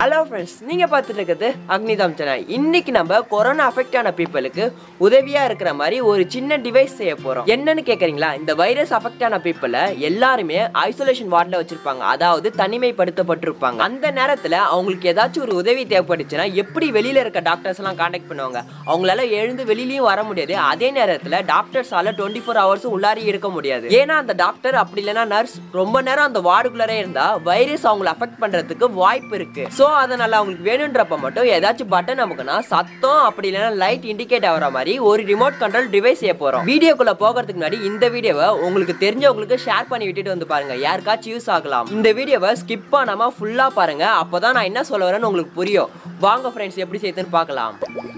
Hello friends, நீங்க பார்த்துட்டு இருக்கிறது அக்னிதாம் சேனல். இன்னைக்கு நம்ம கொரோனா அஃபெக்ட் ஆன பீப்பிளுக்கு உதவியா இருக்கிற மாதிரி ஒரு சின்ன டிவைஸ் செய்ய போறோம். என்னன்னு கேக்குறீங்களா? இந்த வைரஸ் அஃபெக்ட் ஆன பீப்பிள எல்லாருமே ஐசோலேஷன் வார்டுல வச்சிருப்பாங்க. அதாவது தனிமைப்படுத்தப்பட்டிருப்பாங்க. அந்த நேரத்துல அவங்களுக்கு ஏதாச்சும் ஒரு உதவி தேவைப்பட்டுச்சுன்னா எப்படி வெளியில இருக்க டாக்டர்ஸ் எல்லாம் கான்டாக்ட் பண்ணுவாங்க? அவங்களால எழுந்து வெளியிலயும் வர முடியாது. அதே நேரத்துல டாக்டர்ஸால 24 hours உள்ளாரி இருக்க முடியாது. ஏன்னா அந்த டாக்டர் அப்படி இல்லைன்னா நர்ஸ் ரொம்ப நேரம் அந்த வார்டுக்குள்ளே இருந்தா வைரஸ் அவங்களை அஃபெக்ட் பண்றதுக்கு வாய்ப்பு இருக்கு. சோ அதனால அவங்களுக்கு வேணும்ன்றப்ப மட்டும் ஏதாச்சும் பட்டன் நமக்குனா சத்தம் அப்படி இல்லைன்னா லைட் இண்டிகேட் ஆகிற மாதிரி ஒரு ரிமோட் கண்ட்ரோல் டிவைஸ் செய்ய போறோம். வீடியோக்குள்ள போகிறதுக்கு முன்னாடி இந்த வீடியோவை உங்களுக்கு தெரிஞ்சவங்களுக்கு ஷேர் பண்ணி விட்டுட்டு வந்து பாருங்க, யாருக்காச்சும் யூஸ் ஆகலாம். இந்த வீடியோவை ஸ்கிப் பண்ணாம ஃபுல்லா பாருங்க, அப்பதான் நான் என்ன சொல்ல வரேன்னு உங்களுக்கு புரியும். வாங்க ஃப்ரெண்ட்ஸ், எப்படி செய்யுதுன்னு பார்க்கலாம்.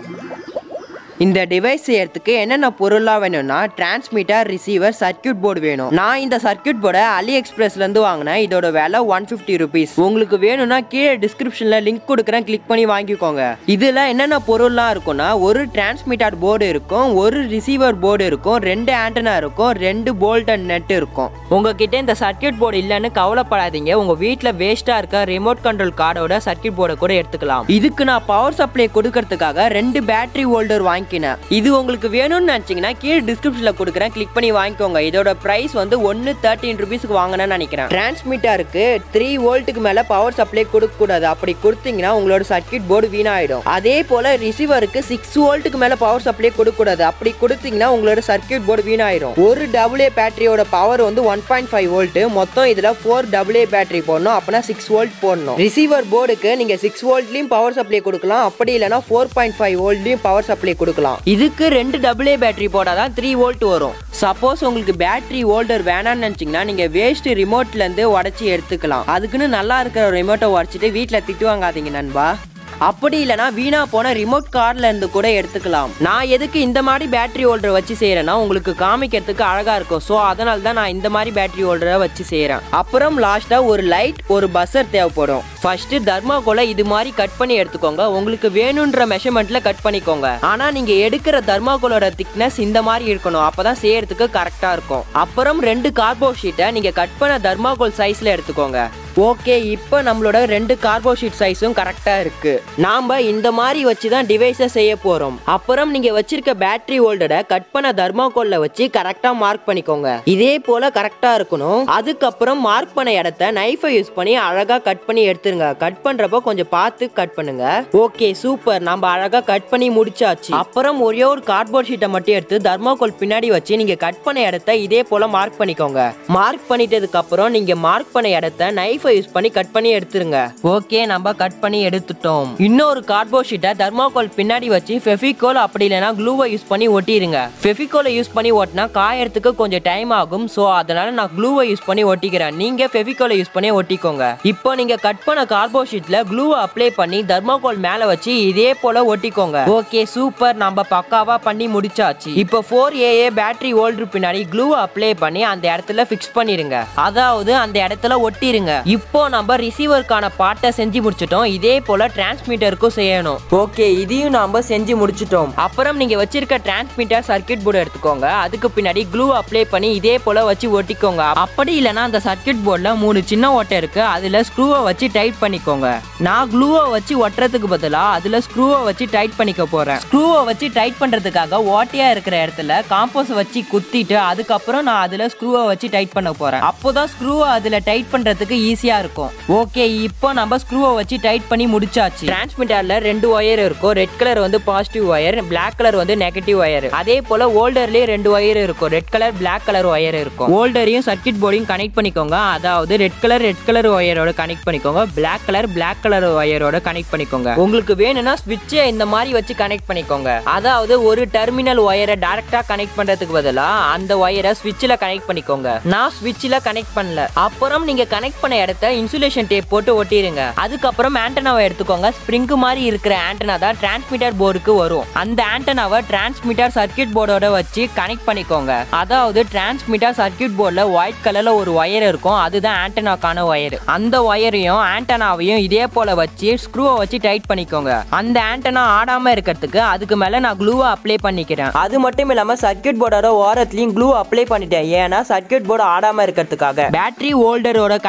இந்த டிவைஸ் செய்யறதுக்கு என்னென்ன பொருளாக வேணும்னா டிரான்ஸ்மிட்டர், ரிசீவர், சர்க்யூட் போர்டு வேணும். நான் இந்த சர்க்யூட் போர்டை AliExpressலேருந்து வாங்கினேன். இதோட விலை 150 rupees. உங்களுக்கு வேணும்னா கீழே டிஸ்கிரிப்ஷனில் லிங்க் கொடுக்குறேன், கிளிக் பண்ணி வாங்கிக்கோங்க. இதில் என்னென்ன பொருள்லாம் இருக்கும்னா ஒரு டிரான்ஸ்மிட்டர் போர்டு இருக்கும், ஒரு ரிசீவர் போர்டு இருக்கும், 2 ஆண்டனா இருக்கும், 2 போல்ட் அண்ட் நெட் இருக்கும். உங்ககிட்ட இந்த சர்க்யூட் போர்டு இல்லைன்னு கவலைப்படாதீங்க. உங்கள் வீட்டில் வேஸ்ட்டாக இருக்க ரிமோட் கண்ட்ரோல் கார்டோட சர்க்யூட் போர்டை கூட எடுத்துக்கலாம். இதுக்கு நான் பவர் சப்ளை கொடுக்கறதுக்காக 2 பேட்டரி ஹோல்டர் வாங்கி இது உங்களுக்கு வேணும்னு நினைச்சீங்கன்னா கீழே டிஸ்கிரிப்ஷன்ல கொடுக்குறேன், கிளிக் பண்ணி வாங்கிக்கோங்க. இதோட பிரைஸ் வந்து 13 rupeesக்கு வாங்கினேன்னு நினைக்கிறேன். டிரான்ஸ்மிட்டருக்கு 3 வோல்ட்டுக்கு மேல பவர் சப்ளை கொடுக்க கூடாது. அப்படி கொடுத்தீங்கன்னா உங்களோட சர்க்யூட் போர்டு வீணாயிடும். அதே போல ரிசீவருக்கு 6 வோல்ட்டுக்கு மேல பவர் சப்ளை கொடுக்க கூடாது. அப்படி கொடுத்தீங்கன்னா உங்களோட சர்க்யூட் போர்டு வீணாயிடும். ஒரு AA பேட்டரியோட பவர் வந்து 1.5 வோல்ட். மொத்தம் இதுல 4 AA பேட்டரி போடணும், அப்பனா 6 வோல்ட் போடணும். ரிசீவர் போர்டுக்கு நீங்க 6 வோல்ட்லயும் பவர் சப்ளை கொடுக்கலாம், அப்படி இல்லைன்னா 4.5 வோல்ட்லயும் பவர் சப்ளை கொடுக்கலாம். இதுக்கு 2 AA பேட்டரி போடாதான் 3 வோல்ட் வரும். சப்போஸ் உங்களுக்கு பேட்டரி ஹோல்டர் வேணாம்னு நினைச்சீங்கன்னா நீங்க வேஸ்ட் ரிமோட்ல இருந்து உடைச்சி எடுத்துக்கலாம். அதுக்குன்னு நல்லா இருக்கிற ரிமோட்டை உடைச்சிட்டு வீட்டுல திட்டு வாங்காதீங்க நண்பா. அப்படி இல்லைனா வீணா போன ரிமோட் கார்ல இருந்து கூட எடுத்துக்கலாம். நான் எதுக்கு இந்த மாதிரி பேட்டரி ஹோல்டர் வச்சு செய்யறேன்னா உங்களுக்கு காமிக்கிறதுக்கு அழகா இருக்கும். ஸோ அதனால தான் நான் இந்த மாதிரி பேட்டரி ஹோல்டரை வச்சு செய்யறேன். அப்புறம் லாஸ்டா ஒரு லைட், ஒரு பஸ்ஸர் தேவைப்படும். ஃபர்ஸ்ட் தர்மாகோலை இது மாதிரி கட் பண்ணி எடுத்துக்கோங்க. உங்களுக்கு வேணும்ன்ற மெஷர்மெண்ட்ல கட் பண்ணிக்கோங்க. ஆனா நீங்க எடுக்கிற தர்மாகோலோட திக்னஸ் இந்த மாதிரி இருக்கணும், அப்பதான் செய்யறதுக்கு கரெக்டா இருக்கும். அப்புறம் 2 கார்போர்ட் ஷீட்டை நீங்க கட் பண்ண தர்மாகோல் சைஸ்ல எடுத்துக்கோங்க. ஓகே, இப்போ நம்மளோட 2 கார்போர்ட் ஷீட் சைஸும் கரெக்டா இருக்கு. நாம இந்த மாதிரி வச்சு தான் டிவைஸை செய்ய போறோம். அப்புறம் நீங்க வச்சிருக்க பேட்டரி ஹோல்டரை கட் பண்ண தர்மாகோல்ல வச்சு கரெக்டா மார்க் பண்ணிக்கோங்க. இதே போல கரெக்டா இருக்கணும். அதுக்கப்புறம் மார்க் பண்ண இடத்த நைஃபை யூஸ் பண்ணி அழகா கட் பண்ணி எடுத்துருங்க. கட் பண்றப்போ கொஞ்சம் பார்த்து கட் பண்ணுங்க. ஓகே சூப்பர், நம்ம அழகா கட் பண்ணி முடிச்சாச்சு. அப்புறம் ஒரே ஒரு கார்போர்ட் ஷீட்டை மட்டும் எடுத்து தர்மாகோல் பின்னாடி வச்சு நீங்க கட் பண்ண இடத்த இதே போல மார்க் பண்ணிக்கோங்க. மார்க் பண்ணிட்டதுக்கு அப்புறம் நீங்க மார்க் பண்ண இடத்த நைஃப் யூஸ் பண்ணி கட் பண்ணி எடுத்துருங்க. ஓகே, நம்ம கட் பண்ணி எடுத்துட்டோம். இன்னொரு கார்போர்ட் ஷீட்டை தர்மாகோல் பின்னாடி வச்சு ஃபெவிகோல் அப்படி இல்லைனா க்ளூவை யூஸ் பண்ணி ஒட்டிடுங்க. ஃபெவிகோலை யூஸ் பண்ணி ஒட்டினா காயறதுக்கு கொஞ்சம் டைம் ஆகும். ஸோ அதனால நான் க்ளூவை யூஸ் பண்ணி ஒட்டிக்கிறேன். நீங்க ஃபெவிகோலை யூஸ் பண்ணி ஒட்டிக்கோங்க. இப்போ நீங்க கட் பண்ண கார்போர்ட் ஷீட்ல க்ளூவை அப்ளை பண்ணி தர்மாகோல் மேல வச்சு இதே போல ஒட்டிக்கோங்க. ஓகே சூப்பர், நம்ம பக்காவா பண்ணி முடிச்சாச்சு. இப்போ 4AA பேட்டரி ஹோல்டர் பின்னாடி க்ளூவை அப்ளை பண்ணி அந்த இடத்துல ஃபிக்ஸ் பண்ணிருங்க. அதாவது அந்த இடத்துல ஒட்டிருங்க. இப்போ நம்ம ரிசீவருக்கான பார்ட்டை செஞ்சு முடிச்சிட்டோம். இதே போல டிரான்ஸ்மிட்டருக்கும் செய்யணும். ஓகே, இதையும் நாம செஞ்சு முடிச்சிட்டோம். அப்புறம் நீங்க வச்சிருக்க டிரான்ஸ்மிட்டர் சர்க்யூட் போர்டு எடுத்துக்கோங்க. அதுக்கு பின்னாடி க்ளூ அப்ளை பண்ணி இதே போல வச்சு ஒட்டிக்கோங்க. அப்படி இல்லைன்னா அந்த சர்க்யூட் போர்டுல 3 சின்ன ஓட்டை இருக்கு, அதுல ஸ்க்ரூவை வச்சு டைட் பண்ணிக்கோங்க. நான் க்ளூவை வச்சு ஒட்டுறதுக்கு பதிலா அதுல ஸ்க்ரூவை வச்சு டைட் பண்ணிக்க போறேன். ஸ்க்ரூவை வச்சு டைட் பண்றதுக்காக ஓட்டையா இருக்கிற இடத்துல காம்போஸ் வச்சு குத்திட்டு அதுக்கப்புறம் நான் அதுல ஸ்க்ரூவை வச்சு டைட் பண்ண போறேன். அப்போதான் ஸ்க்ரூவை அதுல டைட் பண்றதுக்கு ஈஸியா இருக்கும். ஓகே, இப்போ நம்ம ஸ்க்ரூவை வச்சு டைட் பண்ணி முடிச்சாச்சு. டிரான்ஸ்மிட்டர்ல 2 ஒயர் இருக்கும். ரெட் கலர் வந்து பாசிட்டிவ் ஒயர், பிளாக் கலர் வந்து நெகட்டிவ் ஒயர். அதே போல ஹோல்டர்லயே 2 ஒயர் இருக்கும். Red colour, black colour wire இருக்கும். ஹோல்டரையும் சர்க்யூட் போர்டையும் கனெக்ட் பண்ணிக்கோங்க. அதாவது ரெட் கலர் ஒயரோட கனெக்ட் பண்ணிக்கோங்க, பிளாக் கலர் ஒயரோட கனெக்ட் பண்ணிக்கோங்க. உங்களுக்கு வேணும்னா ஸ்விட்சை இந்த மாதிரி வச்சு கனெக்ட் பண்ணிக்கோங்க. அதாவது ஒரு டெர்மினல் ஒயரை டைரக்டா கனெக்ட் பண்றதுக்கு பதிலா அந்த ஒயரை ஸ்விட்ச்ல கனெக்ட் பண்ணிக்கோங்க. நான் ஸ்விட்ச்ல கனெக்ட் பண்ணல. அப்புறம் நீங்க கனெக்ட் பண்ண இடத்த இன்சுலேஷன் டேப் போட்டு ஒட்டிடுங்க. அதுக்கப்புறம் ஆண்டனாவை எடுத்துக்கோங்க. ஸ்ப்ரிங் மாதிரி இருக்கிற ஆண்டனா தான் டிரான்ஸ்மிட்டர் போர்டுக்கு வரும். அந்த ஆண்டனாவை டிரான்ஸ்மிட்டர் சர்க்யூட் போர்டோட வச்சு கனெக்ட் பண்ணிக்கோங்க. அதாவது டிரான்ஸ்மிட்டர் சர்க்யூட் போர்டுல ஒயிட் கலர்ல ஒரு ஒயர் இருக்கும், அதுதான் ஆண்டனாக்கான ஒயர். அந்த ஒயரையும் ஆண்டனாவையும் இதே போல வச்சு ஸ்க்ரூவை வச்சு டைட் பண்ணிக்கோங்க. அந்த ஆண்டனா ஆடாம இருக்கிறதுக்கு அதுக்கு மேல நான் க்ளூவை அப்ளை பண்ணிக்கிறேன். அது மட்டும் இல்லாம சர்க்யூட் போர்டோட ஓரத்துலயும் க்ளூ அப்ளை பண்ணிட்டேன். ஏன்னா சர்க்யூட் போர்டு ஆடாம இருக்கிறதுக்காக. பேட்டரி ஹோல்டரோட கனெக்ட் பண்ண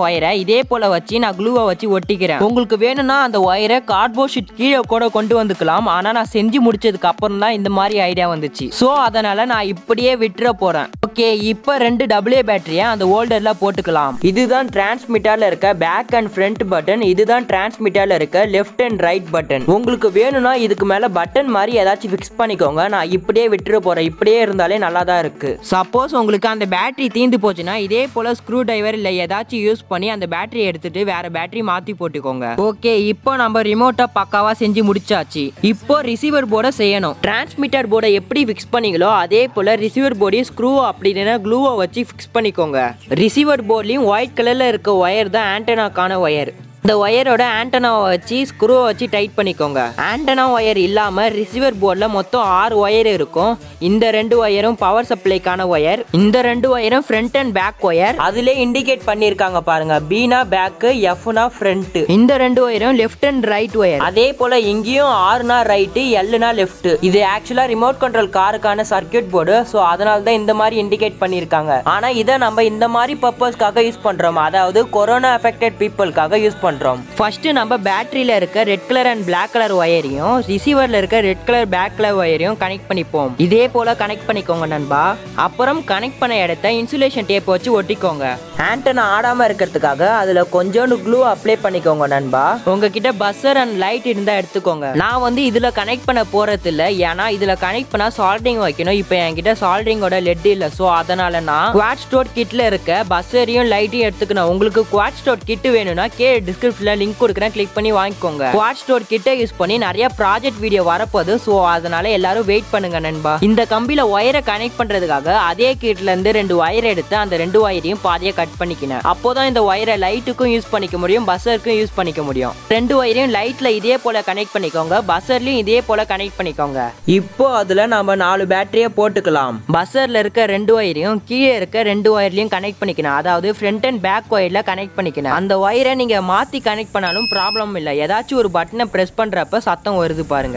ஒயரை இதே போல வச்சு நான் க்ளூவை வச்சு ஒட்டிக்கிறேன். உங்களுக்கு வேணும்னா அந்த ஒயரை கார்ட்போர்ட் ஷீட் கீழே கூட கொண்டு வந்துக்கலாம். ஆனா நான் செஞ்சு முடிச்சதுக்கு அப்புறம் தான் இந்த மாதிரி ஐடியா வந்துச்சு. சோ அதனால நான் இப்படியே விட்டுற போறேன். ஓகே, இப்போ 2 AA பேட்டரியை அந்த ஹோல்டர்ல போட்டுக்கலாம். இதுதான் டிரான்ஸ்மிட்டர்ல இருக்க பேக் அண்ட் ஃப்ரண்ட் பட்டன். இதுதான் டிரான்ஸ்மிட்டர்ல இருக்க லெஃப்ட் அண்ட் ரைட் பட்டன். உங்களுக்கு வேணும்னா இதுக்கு மேல பட்டன் மாதிரி ஏதாச்சும் ஃபிக்ஸ் பண்ணிக்கோங்க. நான் இப்படியே விட்டுற போறேன். இப்படியே இருந்தாலே நல்லா தான் இருக்கு. சப்போஸ் உங்களுக்கு அந்த பேட்டரி தீந்து போச்சுன்னா இதே போல ஸ்க்ரூ டிரைவர் இல்ல ஏதாச்சும் யூஸ் பண்ணி அந்த பேட்டரி எடுத்துட்டு வேற பேட்டரி மாத்தி போட்டுக்கோங்க. ஓகே, இப்போ நம்ம ரிமோட்டை பக்காவா செஞ்சு முடிச்சாச்சு. இப்போ ரிசீவர் போர்டை செய்யணும். டிரான்ஸ்மிட்டர் போர்டை எப்படி ஃபிக்ஸ் பண்ணீங்களோ அதே போல ரிசீவர் போர்டையும் ஸ்க்ரூ அப்படின்னா க்ளூவை வச்சு ஃபிக்ஸ் பண்ணிக்கோங்க. ரிசீவர் போர்ட்லயும் ஒயிட் கலர்ல இருக்க ஒயர் தான் ஆண்டனாக்கான ஒயர். இந்த ஒயரோட ஆண்டனாவை வச்சு ஸ்க்ரூவை வச்சு டைட் பண்ணிக்கோங்க. ஆண்டனா ஒயர் இல்லாம ரிசீவர் போர்டில் மொத்தம் 6 ஒயர் இருக்கும். இந்த 2 ஒயரும் பவர் சப்ளைக்கான ஒயர். இந்த 2 ஒயரும் ஃப்ரண்ட் அண்ட் பேக் ஒயர். அதுல இண்டிகேட் பண்ணிருக்காங்க பாருங்க. பீனா பேக், எஃப்னா ஃப்ரண்ட். இந்த 2 ஒயரும் லெஃப்ட் அண்ட் ரைட் ஒயர். அதே போல இங்கேயும் ஆர்னா ரைட், எல்னா லெஃப்ட். இது ஆக்சுவலா ரிமோட் கண்ட்ரோல் காருக்கான சர்க்கியூட் போர்டு. ஸோ அதனால தான் இந்த மாதிரி இண்டிகேட் பண்ணிருக்காங்க. ஆனா இதை நம்ம இந்த மாதிரி பர்பஸ்க்காக யூஸ் பண்றோம். அதாவது கொரோனா அஃபெக்டட் பீப்புளுக்காக யூஸ் பண்றோம். ஃபர்ஸ்ட் நம்ம பேட்டரியில இருக்க red colour and black colour ஒயரையும் ரிசீவர்ல இருக்க ரெட் கலர் பிளாக் கலர் ஒயரையும் கனெக்ட் பண்ணிப்போம். இதே போல கனெக்ட் பண்ணிக்கோங்க நண்பா. அப்புறம் கனெக்ட் பண்ண இடத்த இன்சுலேஷன் டேப் வச்சு ஒட்டிக்கோங்க. ஆண்டனா ஆடாம இருக்கிறதுக்காக அதுல கொஞ்சோண்டு க்ளூ அப்ளை பண்ணிக்கோங்க நண்பா. உங்ககிட்ட பஸ்ஸர் அண்ட் லைட் இருந்தா எடுத்துக்கோங்க. நான் இதுல கனெக்ட் பண்ண போறது இல்ல. ஏன்னா இதுல கனெக்ட் பண்ணா சால்டரிங் வைக்கணும். இப்போ என்கிட்ட சால்டரிங்கோட லெட் இல்ல. ஸோ அதனால நான் குவாட் ஸ்டோர் கிட்ல இருக்க பஸ்ஸரையும் லைட்டையும் எடுத்துக்கணும். உங்களுக்கு குவாட் ஸ்டோர் கிட் வேணும்னா டிஸ்கிரிப்ஷன்ல லிங்க் கொடுக்குறேன், கிளிக் பண்ணி வாங்கிக்கோங்க. குவாட் ஸ்டோர் கிட்ட யூஸ் பண்ணி நிறைய ப்ராஜெக்ட் வீடியோ வரப்போகுது. ஸோ அதனால எல்லாரும் வெயிட் பண்ணுங்க நண்பா. இந்த கம்பியில ஒயரை கனெக்ட் பண்றதுக்காக அதே கிட்ல இருந்து 2 ஒயர் எடுத்து அந்த 2 ஒயரையும் பாதியா கட் பண்ணிக்கினேன். அப்போதான் இந்த ஒயரை லைட்டுக்கும் யூஸ் பண்ணிக்க முடியும், பஸ்ஸருக்கும் யூஸ் பண்ணிக்க முடியும். 2 ஒயரையும் லைட்ல இதே போல கனெக்ட் பண்ணிக்கோங்க, பஸ்ஸர்லயும் இதே போல கனெக்ட் பண்ணிக்கோங்க. இப்போ அதுல நம்ம 4 பேட்டரியை போட்டுக்கலாம். பஸ்ஸர்ல இருக்க 2 ஒயரையும் கீழே இருக்க 2 ஒயர்லயும் கனெக்ட் பண்ணிக்கணும். அதாவது ஃப்ரண்ட் அண்ட் பேக் ஒயர்ல கனெக்ட் பண்ணிக்கணும். அந்த ஒயரை நீங்க மாத்தி கனெக்ட் பண்ணாலும் ப்ராப்ளம் இல்லை. ஏதாச்சும் ஒரு பட்டனை பிரஸ் பண்றப்ப சத்தம் வருது பாருங்க.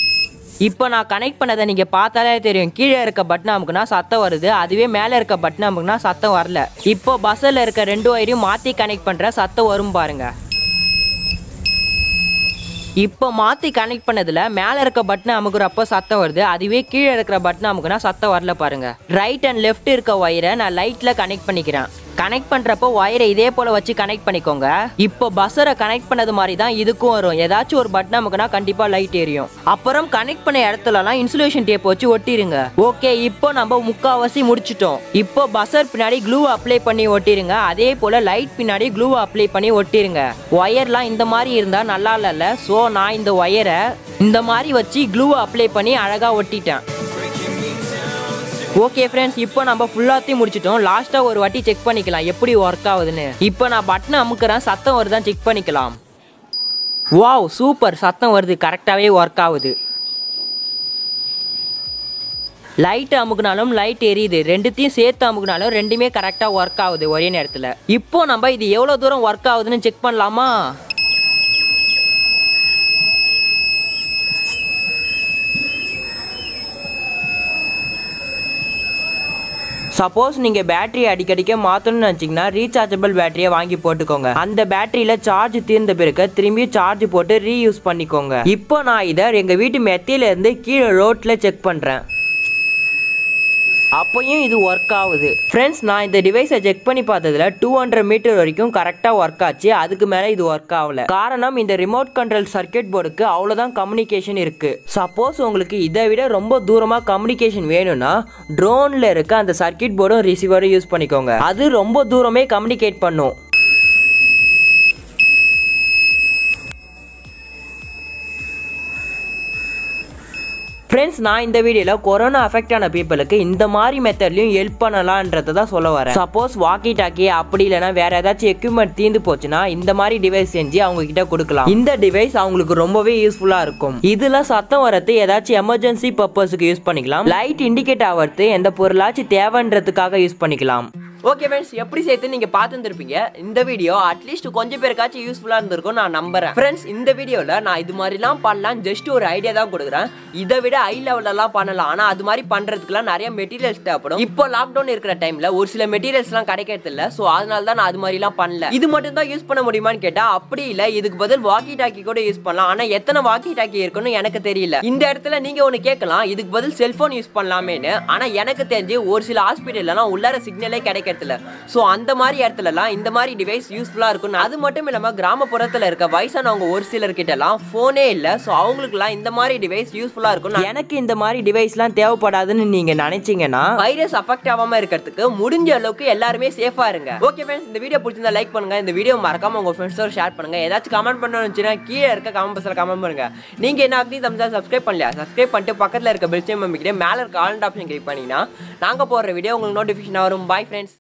இப்போ நான் கனெக்ட் பண்ணதை நீங்க பார்த்தாலே தெரியும். கீழே இருக்க பட்டன் அமுக்குனா சத்தம் வருது, அதுவே மேலே இருக்க பட்டன் அமுக்குனா சத்தம் வரல. இப்போ பஸ்ஸில் இருக்க 2 ஒயரையும் மாற்றி கனெக்ட் பண்ணுற சத்தம் வரும் பாருங்க. இப்போ மாற்றி கனெக்ட் பண்ணதில் மேலே இருக்க பட்டனை அமுக்குறப்போ சத்தம் வருது, அதுவே கீழே இருக்கிற பட்டனை அமுக்குனா சத்தம் வரல பாருங்க. ரைட் அண்ட் லெஃப்ட் இருக்க ஒயரை நான் லைட்டில் கனெக்ட் பண்ணிக்கிறேன். கனெக்ட் பண்றப்போ ஒயரை இதே போல வச்சு கனெக்ட் பண்ணிக்கோங்க. இப்போ பஸ்ஸரை கனெக்ட் பண்ணது மாதிரி தான் இதுக்கும் வரும். ஏதாச்சும் ஒரு பட்டன் அமுக்குனா கண்டிப்பா லைட் எரியும். அப்புறம் கனெக்ட் பண்ண இடத்துலலாம் இன்சுலேஷன் டேப் வச்சு ஒட்டிருங்க. ஓகே, இப்போ நம்ம முக்காவாசி முடிச்சிட்டோம். இப்போ பஸ்ஸர் பின்னாடி க்ளூ அப்ளை பண்ணி ஒட்டிருங்க. அதே போல லைட் பின்னாடி க்ளூ அப்ளை பண்ணி ஒட்டிருங்க. ஒயர்லாம் இந்த மாதிரி இருந்தா நல்லா இல்ல. ஸோ நான் இந்த ஒயரை இந்த மாதிரி வச்சு க்ளூ அப்ளை பண்ணி அழகா ஒட்டிட்டேன். ஓகே ஃப்ரெண்ட்ஸ், இப்போ நம்ம ஃபுல்லாத்தையும் முடிச்சிட்டோம். லாஸ்ட்டாக ஒரு வாட்டி செக் பண்ணிக்கலாம் எப்படி ஒர்க் ஆகுதுன்னு. இப்போ நான் பட்டனை அமுக்குறேன், சத்தம் வருதான் செக் பண்ணிக்கலாம். வாவ், சூப்பர், சத்தம் வருது, கரெக்டாகவே ஒர்க் ஆகுது. லைட் அமுக்குனாலும் லைட் எரியுது, ரெண்டுத்தையும் சேர்த்து அமுக்குனாலும் ரெண்டுமே கரெக்டாக ஒர்க் ஆகுது ஒரே நேரத்தில். இப்போ நம்ம இது எவ்வளோ தூரம் ஒர்க் ஆகுதுன்னு செக் பண்ணலாமா? சப்போஸ் நீங்க பேட்டரி அடிக்கடிக்க மாத்தணும்னு நினைச்சீங்கன்னா ரீசார்ஜபிள் பேட்டரியை வாங்கி போட்டுக்கோங்க. அந்த பேட்டரியில சார்ஜ் தீர்ந்த பிறகு திரும்பி சார்ஜ் போட்டு ரீயூஸ் பண்ணிக்கோங்க. இப்போ நான் இதை எங்க வீட்டு மெத்தையில இருந்து கீழே ரோட்ல செக் பண்றேன். அப்பயும் இது ஒர்க் ஆகுது. ஃப்ரெண்ட்ஸ், நான் இந்த டிவைஸை செக் பண்ணி பார்த்ததுல 200 மீட்டர் வரைக்கும் கரெக்டாக ஒர்க் ஆச்சு. அதுக்கு மேலே இது ஒர்க் ஆகல. காரணம் இந்த ரிமோட் கண்ட்ரோல் சர்க்கியூட் போர்டுக்கு அவ்வளோதான் கம்யூனிகேஷன் இருக்கு. சப்போஸ் உங்களுக்கு இதை விட ரொம்ப தூரமாக கம்யூனிகேஷன் வேணும்னா ட்ரோனில் இருக்க அந்த சர்க்கியூட் போர்டும் ரிசீவரும் யூஸ் பண்ணிக்கோங்க. அது ரொம்ப தூரமே கம்யூனிகேட் பண்ணும். ஃப்ரெண்ட்ஸ், நான் இந்த வீடியோவில் கொரோனா அஃபெக்ட் ஆன பீப்புளுக்கு இந்த மாதிரி மெத்தட்லையும் ஹெல்ப் பண்ணலான்றதை தான் சொல்ல வரேன். சப்போஸ் வாக்கி டாக்கி அப்படி இல்லைனா வேற ஏதாச்சும் எக்யூப்மெண்ட் தீர்ந்து போச்சுன்னா இந்த மாதிரி டிவைஸ் செஞ்சு அவங்க கிட்ட கொடுக்கலாம். இந்த டிவைஸ் அவங்களுக்கு ரொம்பவே யூஸ்ஃபுல்லாக இருக்கும். இதில் சத்தம் வரது ஏதாச்சும் எமர்ஜென்சி பர்பஸுக்கு யூஸ் பண்ணிக்கலாம். லைட் இண்டிகேட் ஆகிறது எந்த பொருளாச்சும் தேவைன்றதுக்காக யூஸ் பண்ணிக்கலாம். ஓகே ஃப்ரெண்ட்ஸ், எப்படி சேர்த்து நீங்க பார்த்துருப்பீங்க. இந்த வீடியோ அட்லீஸ்ட் கொஞ்சம் பேருக்காச்சும் யூஸ்ஃபுல்லா இருந்திருக்கும் நான் நம்புறேன். ஃப்ரெண்ட்ஸ், இந்த வீடியோல நான் இது மாதிரிலாம் பண்ணலாம் ஜஸ்ட் ஒரு ஐடியா தான் கொடுக்குறேன். இதை விட ஹை லெவலெல்லாம் பண்ணலாம். ஆனா அது மாதிரி பண்றதுக்குலாம் நிறைய மெட்டீரியல்ஸ் தேவைப்படும். இப்போ லாக்டவுன் இருக்கிற டைம்ல ஒரு சில மெட்டீரியல்ஸ்லாம் கிடைக்கிறது இல்ல. ஸோ அதனால தான் நான் அது மாதிரிலாம் பண்ணல. இது மட்டும் தான் யூஸ் பண்ண முடியுமான்னு கேட்டா அப்படி இல்லை. இதுக்கு பதில் வாக்கி டாக்கி கூட யூஸ் பண்ணலாம். ஆனா எத்தனை வாக்கி டாக்கி இருக்குன்னு எனக்கு தெரியல. இந்த இடத்துல நீங்க ஒன்று கேட்கலாம், இதுக்கு பதில் செல்போன் யூஸ் பண்ணலாமேன்னு. ஆனா எனக்கு தெரிஞ்சு ஒரு சில ஹாஸ்பிட்டல்லாம் உள்ளார சிக்னலே கிடைக்கிறது இல்ல. சோ அந்த மாதிரி இடத்துலலாம் இந்த மாதிரி டிவைஸ் யூஸ்ஃபுல்லா இருக்கும். அது மட்டும் இல்லாம கிராமப்புறத்துல இருக்க வயசானவங்க ஒரு சிலர் கிட்டலாம் போனே இல்ல. சோ அவங்களுக்குலாம் இந்த மாதிரி டிவைஸ் யூஸ்ஃபுல்லா இருக்கும். எனக்கு இந்த மாதிரி டிவைஸ்லாம் தேவைப்படாதுன்னு நீங்க நினைச்சீங்கன்னா வைரஸ் அஃபெக்ட் ஆகாம இருக்கிறதுக்கு முடிஞ்ச அளவுக்கு எல்லாருமே சேஃபா இருங்க. ஓகே ஃப்ரெண்ட்ஸ், இந்த வீடியோ பிடிச்சிருந்தா லைக் பண்ணுங்க. இந்த வீடியோ மறக்காம உங்க ஃப்ரெண்ட்ஸோட ஷேர் பண்ணுங்க. ஏதாச்சும் கமெண்ட் பண்ணணும்னா கீழே இருக்க கமெண்ட் பாக்ஸ்ல கமெண்ட் பண்ணுங்க. நீங்க என்ன அக்னி தமிழா சப்ஸ்கிரைப் பண்ணலையா? சப்ஸ்கிரைப் பண்ணிட்டு பக்கத்துல இருக்க பெல் சிம்பல் அமைக்கிட்டு மேல இருக்க ஆல் ஆப்ஷன் கிளிக் பண்ணீங்கன்னா நாங்க போடுற வீடியோ உங்களுக்கு நோட்டிஃபிகேஷன் வரும். Bye friends.